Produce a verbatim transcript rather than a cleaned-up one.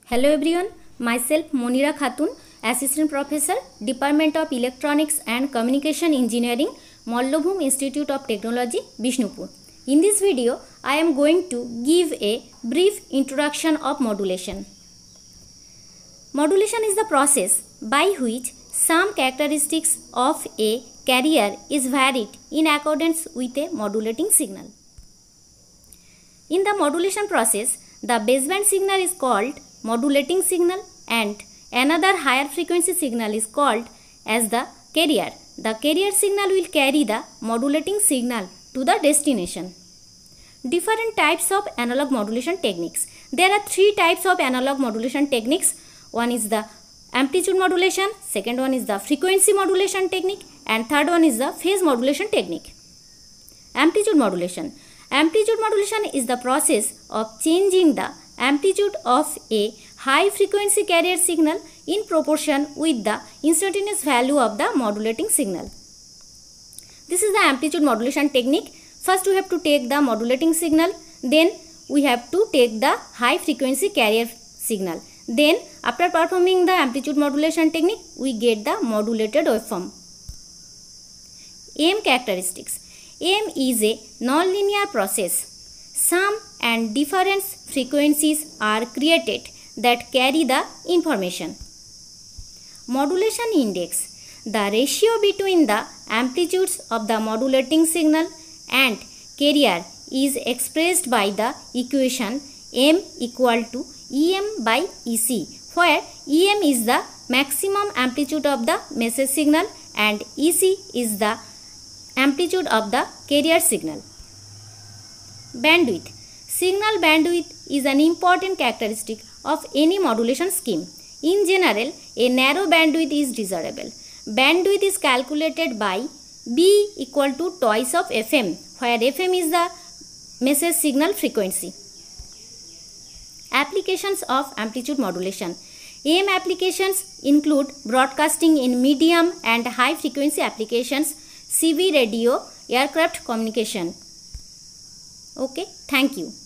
Hello everyone, myself Monira Khatun, Assistant Professor, Department of Electronics and Communication Engineering, Mallabhum Institute of Technology, Bishnupur. In this video, I am going to give a brief introduction of modulation. Modulation is the process by which some characteristics of a carrier is varied in accordance with a modulating signal. In the modulation process, the baseband signal is called modulating signal and another higher frequency signal is called as the carrier. The carrier signal will carry the modulating signal to the destination. Different types of analog modulation techniques. There are three types of analog modulation techniques. One is the amplitude modulation, second one is the frequency modulation technique, and third one is the phase modulation technique. Amplitude modulation. Amplitude modulation is the process of changing the amplitude of a high frequency carrier signal in proportion with the instantaneous value of the modulating signal. This is the amplitude modulation technique. First we have to take the modulating signal, then we have to take the high frequency carrier signal. Then after performing the amplitude modulation technique, we get the modulated waveform. A M characteristics. A M is a non-linear process. Some and different frequencies are created that carry the information. Modulation index. The ratio between the amplitudes of the modulating signal and carrier is expressed by the equation M equal to E M by E C, where E M is the maximum amplitude of the message signal and E C is the amplitude of the carrier signal. Bandwidth. Signal bandwidth is an important characteristic of any modulation scheme. In general, a narrow bandwidth is desirable. Bandwidth is calculated by B equal to twice of F M, where F M is the message signal frequency. Applications of amplitude modulation. A M applications include broadcasting in medium and high frequency applications, C B radio, aircraft communication. Okay, thank you.